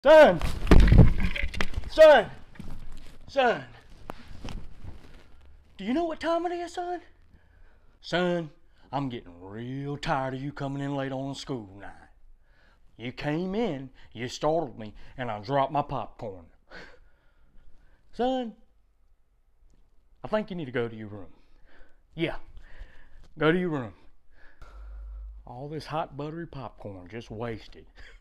Son! Son! Son! Do you know what time it is, son? Son, I'm getting real tired of you coming in late on school night. You came in, you startled me, and I dropped my popcorn. Son, I think you need to go to your room. Yeah, go to your room. All this hot buttery popcorn just wasted.